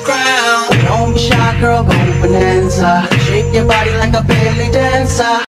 ground. Don't be shy, girl, go bonanza. Shake your body like a belly dancer.